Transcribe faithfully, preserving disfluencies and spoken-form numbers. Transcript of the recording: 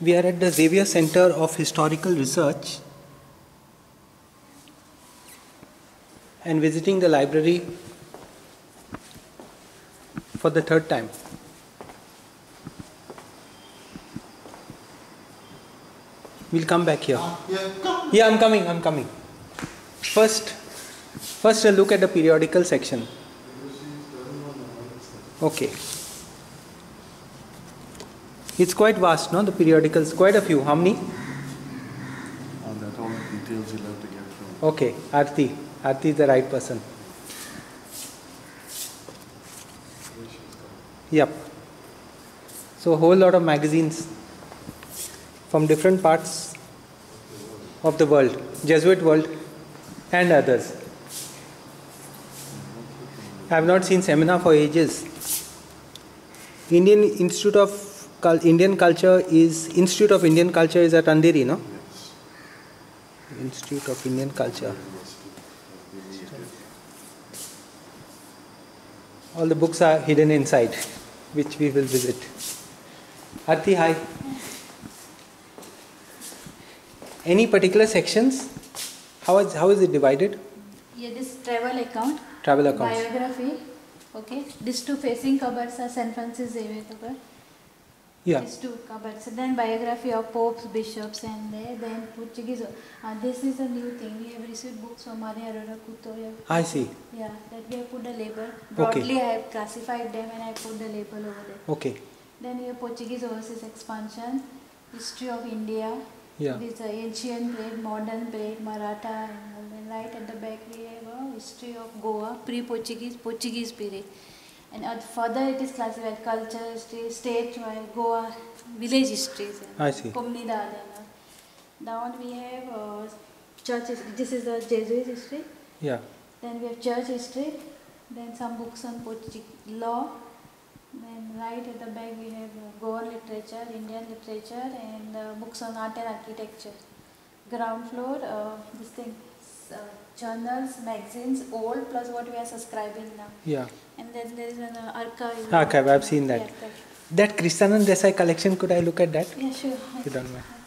We are at the Xavier Center of Historical Research and visiting the library for the third time. We'll come back here. Yeah, I'm coming, I'm coming. First, first a look at the periodical section. Okay. It's quite vast, no? The periodicals, quite a few. How many? And that all the details you'll have to get from. Okay, Aarti. Aarti is the right person. Yep. So a whole lot of magazines from different parts of the world, Jesuit world and others. I have not seen seminar for ages. Indian Institute of Indian Culture is Institute of Indian Culture is at Andheri, no? Yes. Institute of Indian Culture. All the books are hidden inside, which we will visit. Aarti, hi. Any particular sections? How is how is it divided? Yeah, this travel account. Travel accounts. Biography. Okay. These two facing cupboards are Saint Francis Xavier cupboard. Yeah. These two cupboards. Then biography of popes, bishops, and there. Then Portuguese. Uh, this is a new thing. We have received books from Maria Aurora Couto. I see. Yeah, that we have put the label. Broadly, Okay. I have classified them and I put the label over there. Okay. Then we have Portuguese overseas expansion, history of India. Yeah. This uh, ancient period, modern period, Maratha, and then right at the back we have a history of Goa, pre-Portuguese, Portuguese period. And uh, further it is classified culture history, state-wide, Goa, village histories. I see. Comunidad. And, uh, down we have uh, church history. This is the Jesuit history. Yeah. Then we have church history. Then some books on Portuguese law. Then right at the back we have uh, Goan literature, Indian literature, and uh, books on art and architecture. Ground floor, uh, this thing, uh, journals, magazines, old plus what we are subscribing now. Yeah. And then there is an uh, archive. Archive, I've seen that. Yeah, that. That Krishnanand Desai collection, could I look at that? Yeah, sure. You don't mind.